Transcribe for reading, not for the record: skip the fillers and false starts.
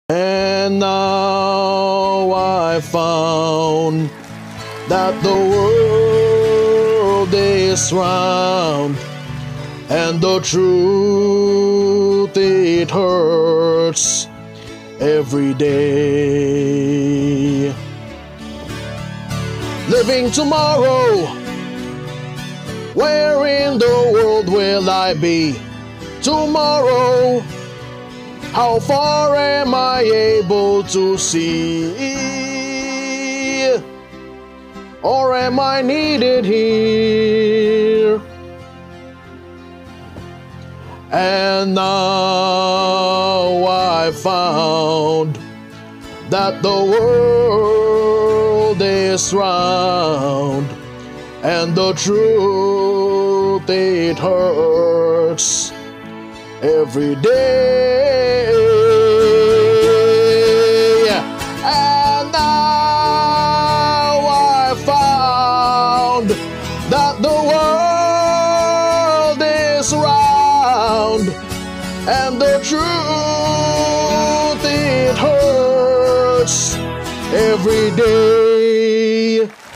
And now I found that the world is round, and the truth it hurts every day. Living tomorrow, where in the world will I be tomorrow? How far am I able to see? Or am I needed here? And now I found that the world is round, and the truth it hurts every day. And now I found that the world is round, and the truth it hurts every day.